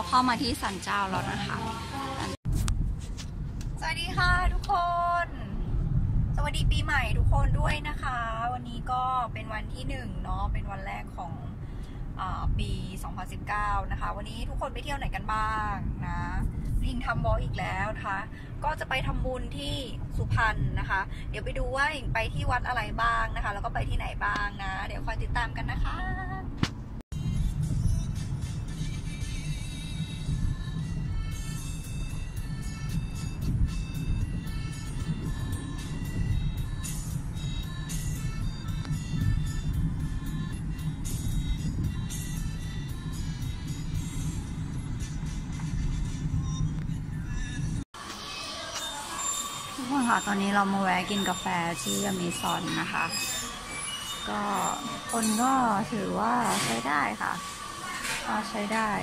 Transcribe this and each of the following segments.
เข้ามาที่ศาลเจ้าแล้วนะคะสวัสดีค่ะทุกคนสวัสดีปีใหม่ทุกคนด้วยนะคะวันนี้ก็เป็นวันที่1เนาะเป็นวันแรกของปี 2019 นะคะวันนี้ทุกคนไปเที่ยวไหนกันบ้างนะลิงทำบล็อกอีกแล้วนะคะก็จะไปทำบุญที่สุพรรณนะคะเดี๋ยวไปดูว่าไปที่วัดอะไรบ้างนะคะแล้วก็ไปที่ไหนบ้างนะเดี๋ยวคอยติดตามกันนะคะทุกคนค่ะตอนนี้เรามาแวะกินกาแฟที่อเมซอนนะคะก็คนก็ถือว่าใช้ได้ค่ะใช้ได้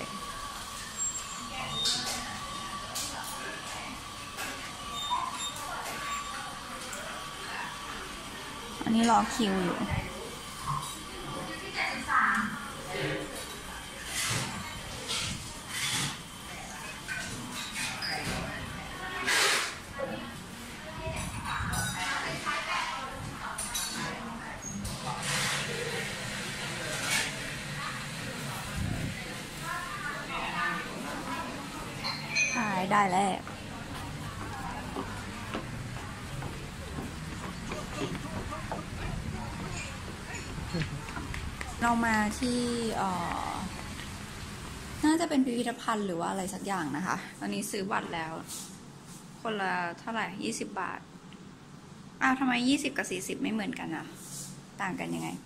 อันนี้รอคิวอยู่ได้แล้วเรามาที่น่าจะเป็นพิพิธภัณฑ์หรือว่าอะไรสักอย่างนะคะตอนนี้ซื้อบัตรแล้วคนละเท่าไหร่20 บาททำไม20กับ40ไม่เหมือนกันอ่ะต่างกันยังไง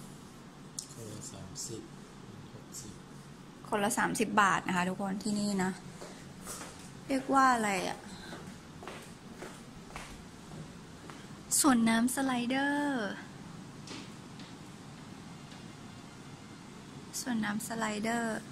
คนละ30 บาทนะคะทุกคนที่นี่นะเรียกว่าอะไรอ่ะสวนน้ำสไลเดอร์สวนน้ำสไลเดอร์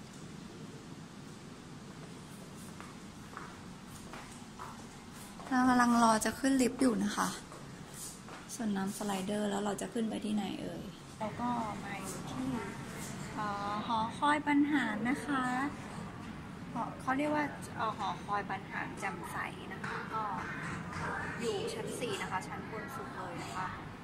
เรากำลังรอจะขึ้นลิฟต์อยู่นะคะสวนน้ำสไลเดอร์แล้วเราจะขึ้นไปที่ไหนเอ่ยเราก็มาอยู่ที่หอคอยบรรหารนะคะเขาเรียกว่าหอคอยบรรหารแจ่มใสนะคะก็อยู่ชั้น4นะคะชั้นบนสุดเลยนะคะ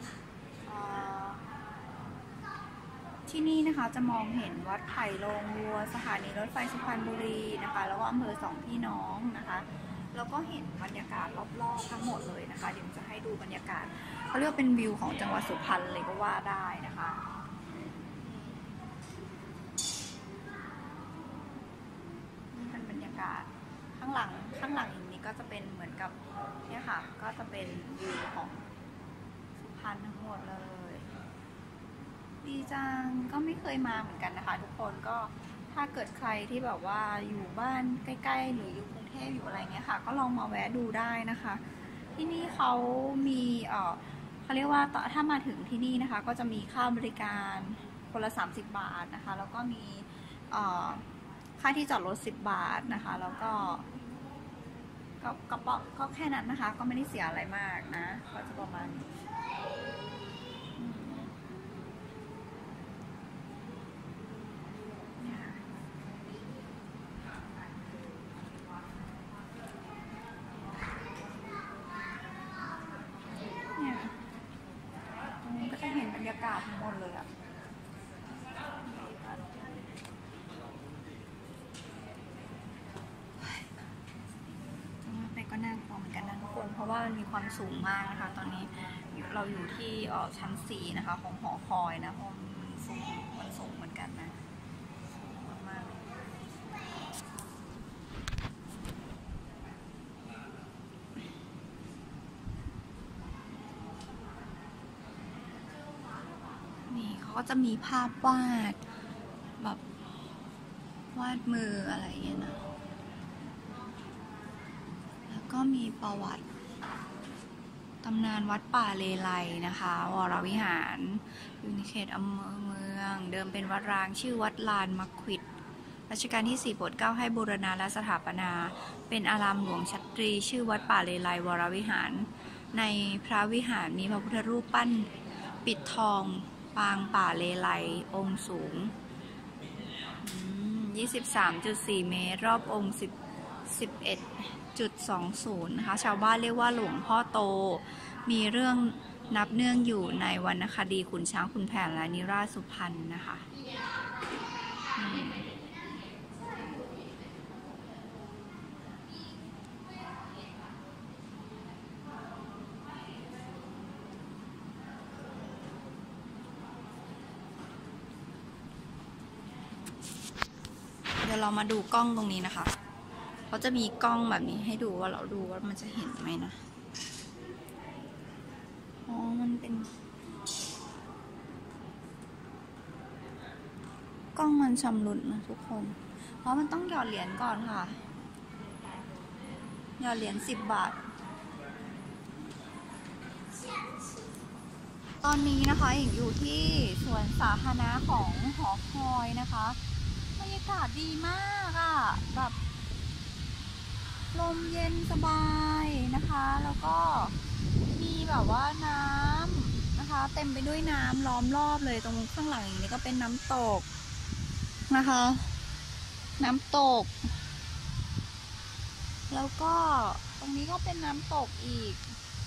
ที่นี่นะคะจะมองเห็นวัดไผ่โรงวัวสถานีรถไฟสุพรรณบุรีนะคะแล้วก็อำเภอสองพี่น้องนะคะแล้วก็เห็นบรรยากาศรอบๆทั้งหมดเลยนะคะเดี๋ยวจะให้ดูบรรยากาศเขาเรียกว่าเป็นวิวของจังหวัดสุพรรณเลยก็ว่าได้นะคะนี่เป็นบรรยากาศข้างหลังอย่างนี้ก็จะเป็นเหมือนกับเนี่ยค่ะก็จะเป็นวิวของสุพรรณทั้งหมดเลยดีจังก็ไม่เคยมาเหมือนกันนะคะทุกคนก็ถ้าเกิดใครที่แบบว่าอยู่บ้านใกล้ๆหรืออยู่กรุงเทพอยู่อะไรเงี้ยค่ะก็ลองมาแวะดูได้นะคะที่นี่เขามีเขาเรียกว่าถ้ามาถึงที่นี่นะคะก็จะมีค่าบริการคนละ30 บาทนะคะแล้วก็มีค่าที่จอดรถ10 บาทนะคะแล้วก็แค่นั้นนะคะก็ไม่ได้เสียอะไรมากนะก็จะประมาณก็จะเห็นบรรยากาศทั้งหมดเลยอะไปก็น่ากลัวเหมือนกันนะทุกคนเพราะว่ามันมีความสูงมากนะคะตอนนี้เราอยู่ที่ชั้น4นะคะของหอคอยนะเพราะมันสูงเหมือนกันนะสูงมากนี่เขาก็จะมีภาพวาดแบบวาดมืออะไรอย่างเงี้ยนะแล้วก็มีประวัติตำนานวัดป่าเลไลนะคะวรวิหารอยู่ในเขตอำเภอเมืองเดิมเป็นวัดร้างชื่อวัดลานมักควิดรัชกาลที่4โปรดเกล้าให้บูรณะและสถาปนาเป็นอารามหลวงชัตรีชื่อวัดป่าเลไลวรวิหารในพระวิหารมีพระพุทธรูปปั้นปิดทองปางป่าเลไลองค์สูง 23.4 เมตรรอบองค์11.20 นะคะ ชาวบ้านเรียกว่าหลวงพ่อโตมีเรื่องนับเนื่องอยู่ในวรรณคดีขุนช้างขุนแผนและนิราศสุพรรณนะคะเดี๋ยวเรามาดูกล้องตรงนี้นะคะเขาจะมีกล้องแบบนี้ให้ดูว่าเราดูว่ามันจะเห็นไหมนะอ๋อมันเป็นกล้องมันชำรุดนะทุกคนเพราะมันต้องหยอดเหรียญก่อนค่ะหยอดเหรียญ10 บาทตอนนี้นะคะอิงอยู่ที่สวนสาธารณะของหอคอยนะคะบรรยากาศดีมากอ่ะแบบลมเย็นสบายนะคะแล้วก็มีแบบว่าน้ำนะคะเต็มไปด้วยน้ำล้อมรอบเลยตรงข้างหลังอย่างนี้ก็เป็นน้ำตกนะคะน้ำตกแล้วก็ตรงนี้ก็เป็นน้ำตกอีก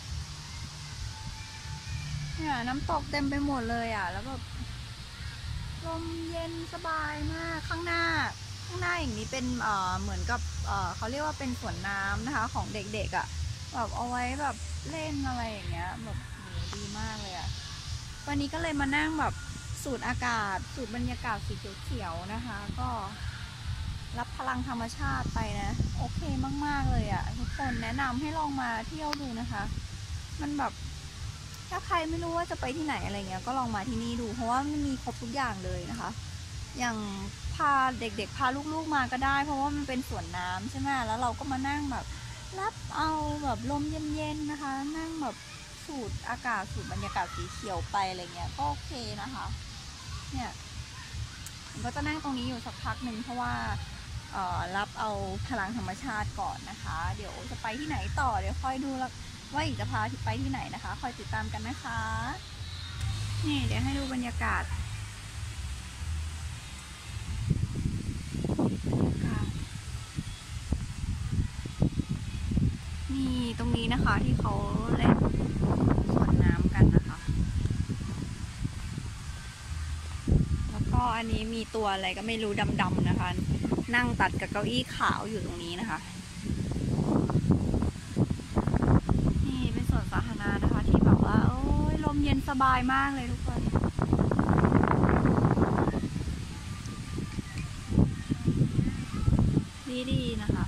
เนี่ยน้ำตกเต็มไปหมดเลยอ่ะแล้วแบบลมเย็นสบายมากข้างหน้าอย่างนี้เป็นเหมือนกับเขาเรียกว่าเป็นสวนน้ำนะคะของเด็กๆอ่ะแบบเอาไว้แบบเล่นอะไรอย่างเงี้ยแบบดีมากเลยอ่ะวันนี้ก็เลยมานั่งแบบสูดอากาศสูดบรรยากาศสีเขียวๆนะคะก็รับพลังธรรมชาติไปนะโอเคมากๆเลยอ่ะทุกคนแนะนำให้ลองมาเที่ยวดูนะคะมันแบบถ้าใครไม่รู้ว่าจะไปที่ไหนอะไรเงี้ยก็ลองมาที่นี่ดูเพราะว่ามันมีครบทุกอย่างเลยนะคะอย่างพาเด็กๆพาลูกๆมาก็ได้เพราะว่ามันเป็นสวนน้ำใช่ไหมแล้วเราก็มานั่งแบบรับเอาแบบลมเย็นๆนะคะนั่งแบบสูดอากาศสูดบรรยากาศสีเขียวไปอะไรเงี้ยก็โอเคนะคะเนี่ยผมก็จะนั่งตรงนี้อยู่สักพักหนึ่งเพราะว่ารับเอาพลังธรรมชาติก่อนนะคะเดี๋ยวจะไปที่ไหนต่อเดี๋ยวค่อยดูแล้วว่าอีกจะพาไปที่ไหนนะคะคอยติดตามกันนะคะนี่เดี๋ยวให้ดูบรรยากาศนี่ตรงนี้นะคะที่เขาเล่นสวนน้ำกันนะคะแล้วก็อันนี้มีตัวอะไรก็ไม่รู้ดำๆนะคะนั่งตัดกับเก้าอี้ขาวอยู่ตรงนี้นะคะนี่เป็นสวนสาธารณะนะคะที่แบบว่าโอ้ยลมเย็นสบายมากเลยทุกคนดีๆนะคะ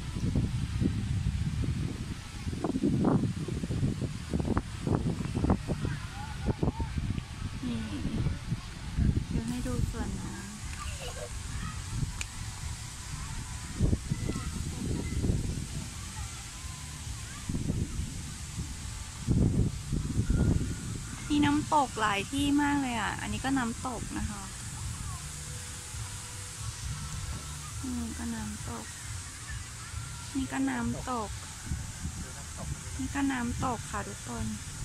นี่เดี๋ยวให้ดูสวนน้ำมีน้ำตกหลายที่มากเลยอ่ะอันนี้ก็น้ำตกนะคะนี่ก็น้ำตกนี่ก็น้ำตกนี่ก็น้ำตกค่ะทุกคน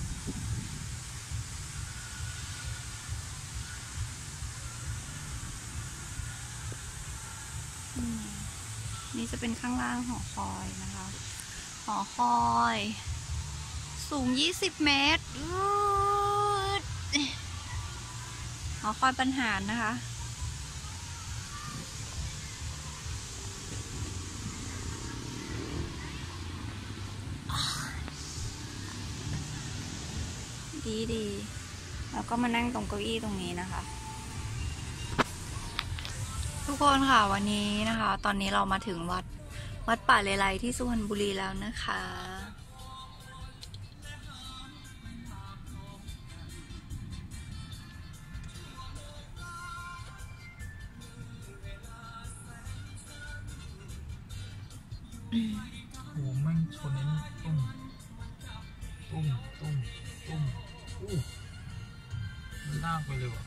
นี่จะเป็นข้างล่างหอคอยนะคะหอคอยสูง20 เมตรหอคอยบรรหารนะคะดีแล้วก็มานั่งตรงเก้าอี้ตรงนี้นะคะทุกคนค่ะวันนี้นะคะตอนนี้เรามาถึงวัดป่าเลไลที่สุพรรณบุรีแล้วนะคะโอ้แม่งชนนี้ตุ้มอู้มันลากไปเลยว่ะ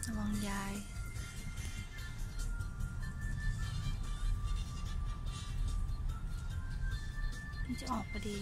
ระวังยายมันจะออกพอดี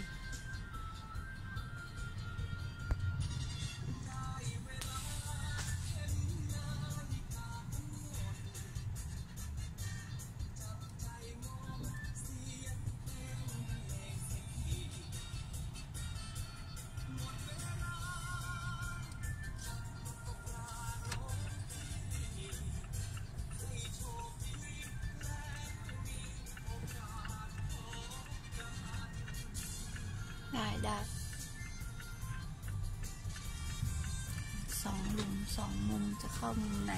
ได้2 หลุม 2 มุมจะเข้ามุมไหน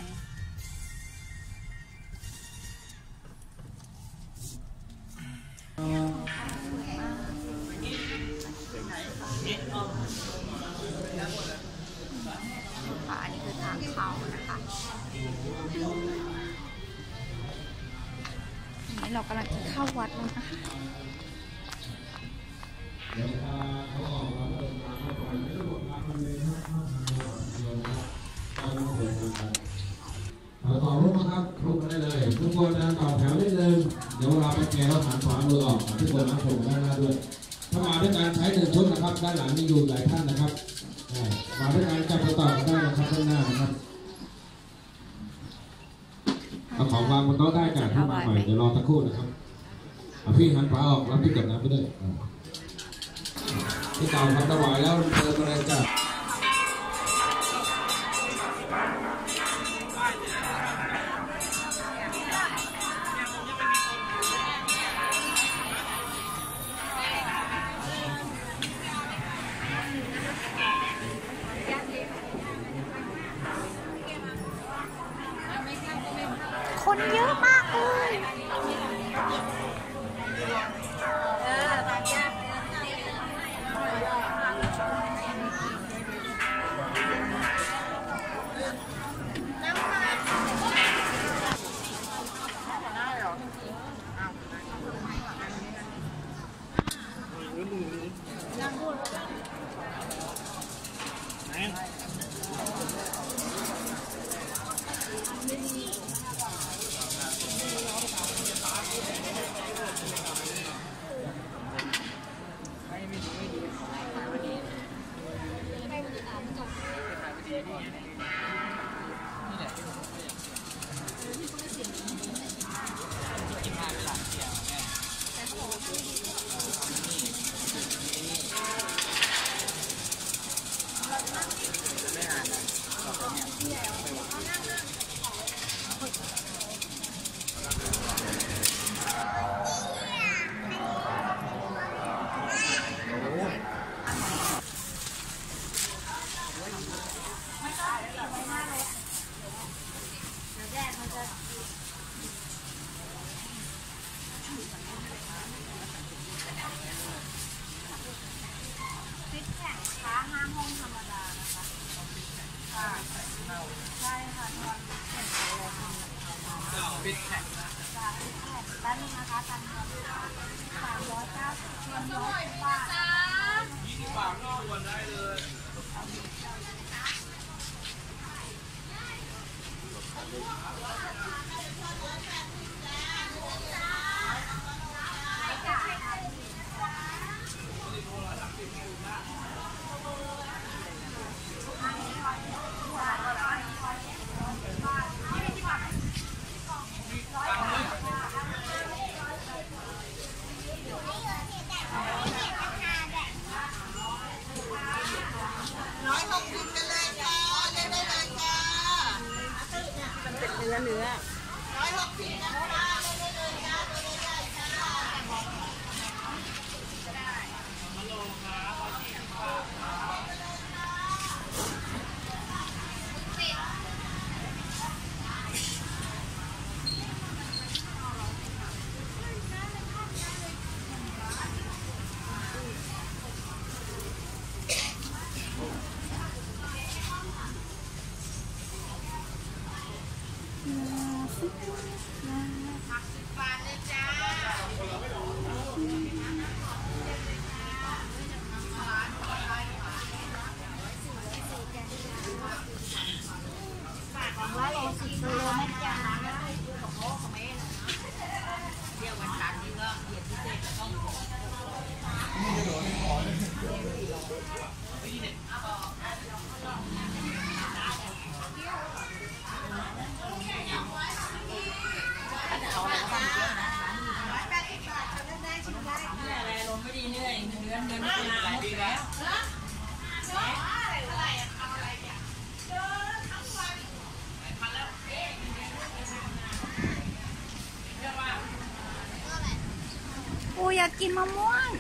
ค่ะอันนี้คือทางเข้านะคะอันนี้เรากำลังจะเข้าวัดแล้วนะคะต่อรูปนะครับรูปมาได้เลยทุกคนต่อแถวนิดนึงเดี๋ยวเราไปแกะเราหันขวามือออกทุกคนนะผมด้านหน้าด้วยถ้ามาด้วยการใช้1 ชุดนะครับด้านหลังมีอยู่หลายท่านนะครับมาด้วยการจับต่อกันได้นะครับด้านหน้านะครับเอาของวางบนโต๊ะได้จากที่มาใหม่เดี๋ยวรอสักครู่นะครับพี่หันขวาออกแล้วพี่เก็บน้ำไปด้วยที่เก่าทำถวายแล้วเติมอะไรจ้ะคนเยอะมากเลยฟิตแข่งค้า5 ห้องธรรมดานะคะค่ะใช่ค่ะตอนฟิตแข่งแป๊บนึงนะคะตันเงิน390 300 บาท20 บาทนอกวันได้เลยเนื้อ160 ปูอยากกินมะม่วง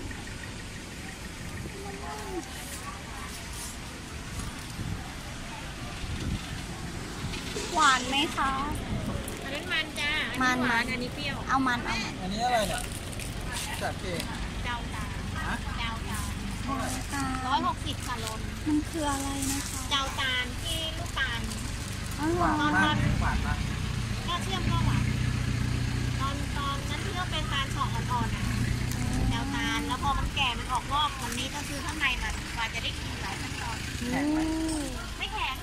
หวานไหมคะอันนั้นมันจ้ามันหวานอันนี้เปรี้ยวเอามันอันนี้อะไรเนี่ยจากเก่งเจ้าตาเจ้าตา 160ค่ะโลนมันคืออะไรนะคะเจ้าตาลที่ลูกตาลอ๋อเหรหวาอนมากหวานมากถ้าเชื่อมก็หวานตอนนั้นที่เราเป็นตาลฉ่องอ่อนๆอ่ะเจ้าตาลแล้วพอมันแก่มันออกงอกวันนี้ก็คือข้างในมันกว่าจะได้กินหลายขั้นตอนแข็งไหมไม่แข็ง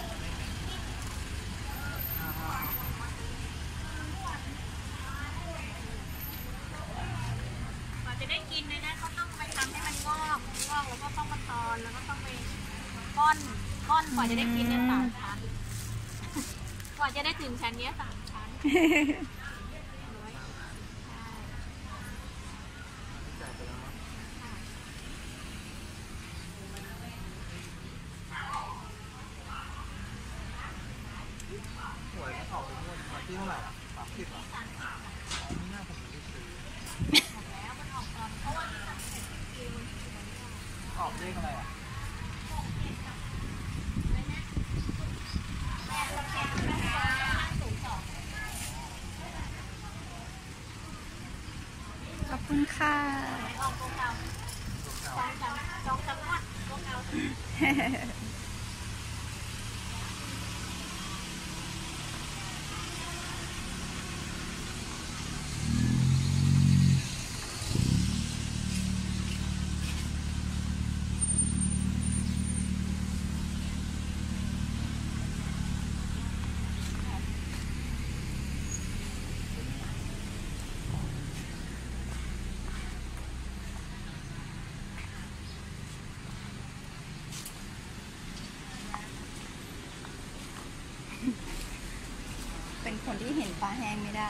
กว่าจะได้กินเลยนะเขาต้องไปทำให้มันงอกแล้วก็ต้องมาตอนแล้วก็ต้องไปก้อนกว่าจะได้กินเนี่ย3 ชั้นกว่าจะได้ถึงชั้นเนี้ย3 ชั้นหวยออกเป็นงวดที่เท่าไหร่30อ่ะไม่น่าผมไม่ได้ซื้อออกเลขอะไรอ่ะขอบคุณค่ะออกตัวเก่าสองสามงวดตัวเก่าเป็นคนที่เห็นปลาแห้งไม่ได้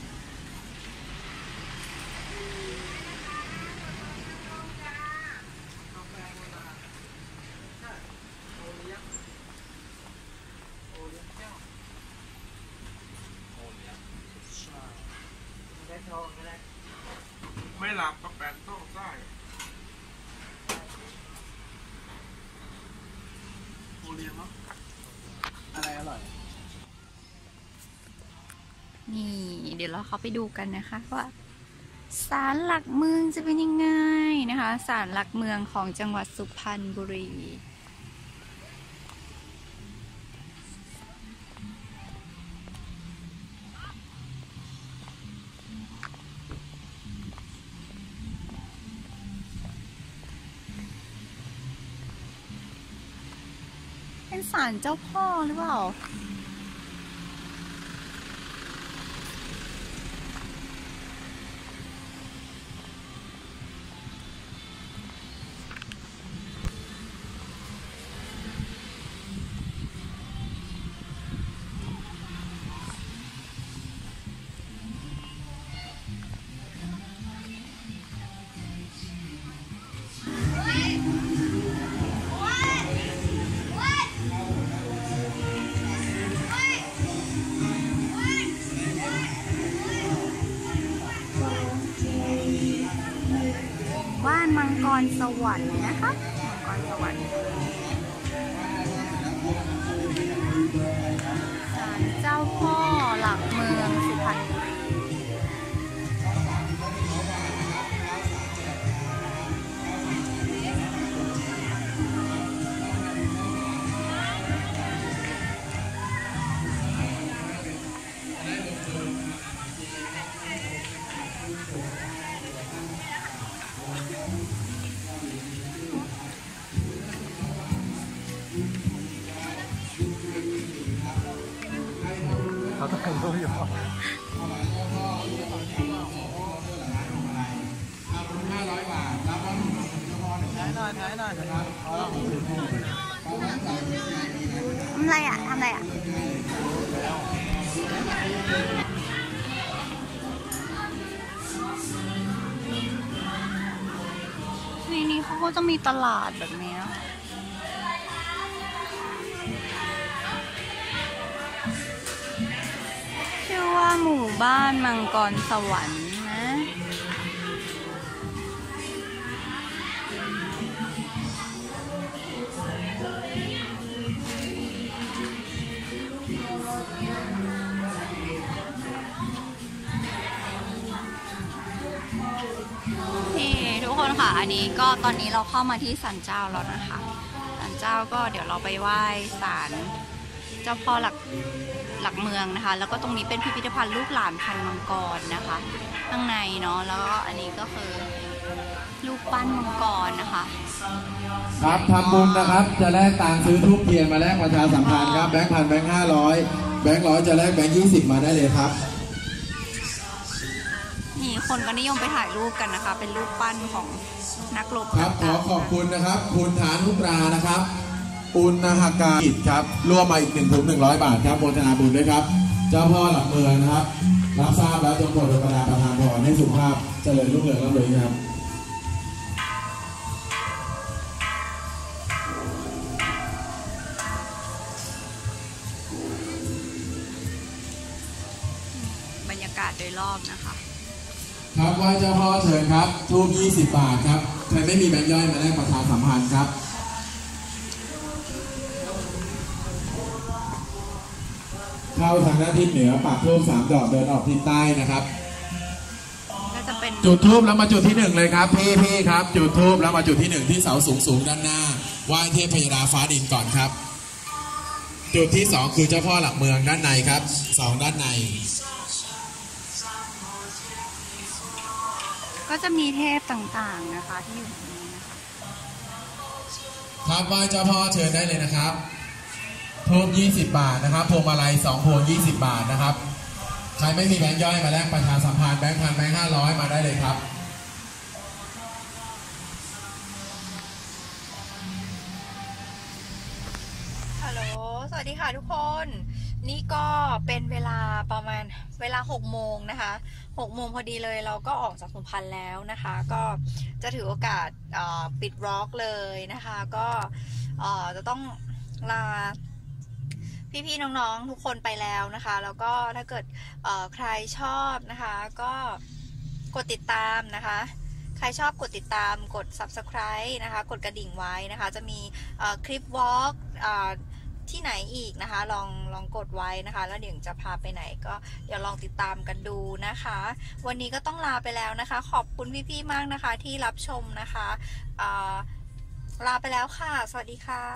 ไม่หลับก็แปดต้องได้โอเลี้ยงมั้งอะไรอร่อยนี่เดี๋ยวเราเข้าไปดูกันนะคะว่าศาลหลักเมืองจะเป็นยังไงนะคะศาลหลักเมืองของจังหวัดสุพรรณบุรีเป็นศาลเจ้าพ่อหรือเปล่าบ้านมังกรสวรรค์นะคะมังกรสวรรค์ศาลเจ้าพ่อหลักเมืองสุพรรณบุรีเขาต้องรู้อยู่ 500 500 บาทรับว่าหนึ่งย้ายหน่อยใช้หน่อยนะครับทำอะไรอ่ะทำอะไรอ่ะนี่เขาก็จะมีตลาดแบบนี้ชื่อว่าหมู่บ้านมังกรสวรรค์นะนี่ทุกคนค่ะอันนี้ก็ตอนนี้เราเข้ามาที่ศาลเจ้าแล้วนะคะศาลเจ้าก็เดี๋ยวเราไปไหว้ศาลเจ้าพ่อหลักเมืองนะคะแล้วก็ตรงนี้เป็นพิพิธภัณฑ์ลูกหลานพันมังกรนะคะข้างในเนาะแล้วก็อันนี้ก็คือลูกปั้นมังกรนะคะครับทำบุญนะครับจะแลกตังค์ซื้อทูบเทียนมาแลกประชาสัมพันธ์ครับแบงค์พันแบงค์500แบงค์100จะแลกแบงค์20มาได้เลยครับนี่คนก็นิยมไปถ่ายรูปกันนะคะเป็นรูปปั้นของนักรบครับขอบคุณนะครับคุณฐานุตรานะครับอุณหการกิจครับร่วมมาอีก1 ถุง 100 บาทครับโมทนาบุญด้วยครับเจ้าพ่อหลักเมืองนะครับรับทราบแล้วจงโปรดประทานพรให้สุขภาพเจริญรุ่งเรืองร่ำรวยครับบรรยากาศโดยรอบนะคะครับไหว้เจ้าพ่อเชิญครับทูบ20 บาทครับใครไม่มีแบงค์ย่อยมาแลกประชาสัมพันธ์ครับเข้าทางด้านทิศเหนือปากทูบ3 ดอกเดินออกทิศใต้นะครับก็จะเป็นจุดทูบแล้วมาจุดที่1เลยครับพี่ครับจุดทูบแล้วมาจุดที่1ที่เสาสูงด้านหน้าไหว้เทพพยดาฟ้าดินก่อนครับจุดที่2คือเจ้าพ่อหลักเมืองด้านในครับ2ด้านในก็จะมีเทพต่างๆนะคะที่อยู่ตรงนี้นะคะครับไหว้เจ้าพ่อเชิญได้เลยนะครับทูบ20 บาทนะครับพวงมาลัย2 พวง20 บาทนะครับใครไม่มีแบงค์ย่อยมาแลกประชาสัมพันธ์แบงค์พันแบงค์500มาได้เลยครับฮัลโหลสวัสดีค่ะทุกคนนี่ก็เป็นเวลาประมาณเวลา6 โมงนะคะ6 โมงพอดีเลยเราก็ออกจากสุพรรณแล้วนะคะก็จะถือโอกาสปิดร็อกเลยนะคะก็จะต้องลาพี่ๆน้องๆทุกคนไปแล้วนะคะแล้วก็ถ้าเกิดใครชอบนะคะก็กดติดตามนะคะใครชอบกดติดตามกด Subscribe นะคะกดกระดิ่งไว้นะคะจะมีคลิปวอล์กที่ไหนอีกนะคะลองกดไว้นะคะแล้วเดี๋ยวจะพาไปไหนก็เดี๋ยวลองติดตามกันดูนะคะวันนี้ก็ต้องลาไปแล้วนะคะขอบคุณพี่ๆมากนะคะที่รับชมนะคะลาไปแล้วค่ะสวัสดีค่ะ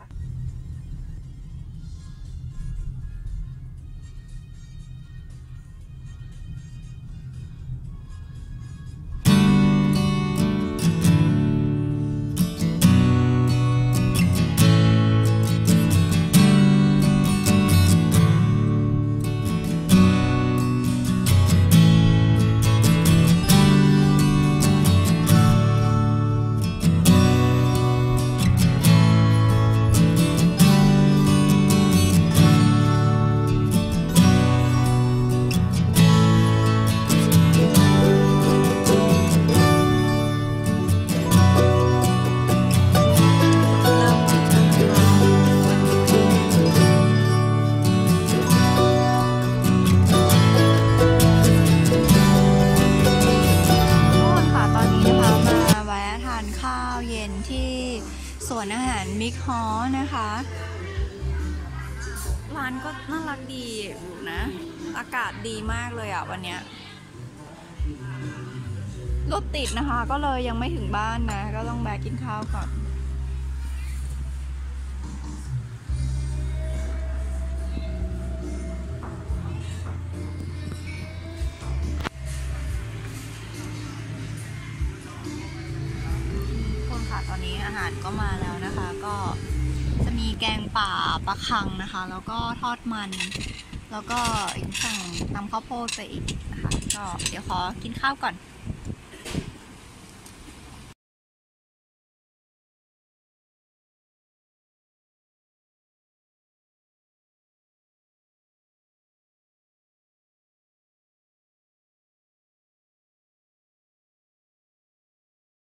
นะคะร้านก็น่ารักดีอยู่นะอากาศดีมากเลยอ่ะวันเนี้ยรถติดนะคะก็เลยยังไม่ถึงบ้านนะก็ต้องแวะกินข้าวก่อนคนค่ะตอนนี้อาหารก็มาแล้วนะคะก็จะมีแกงป่าปลาคังนะคะแล้วก็ทอดมันแล้วก็สั่งตำข้าวโพดไปอีกนะคะก็เดี๋ยวขอกินข้าวก่อน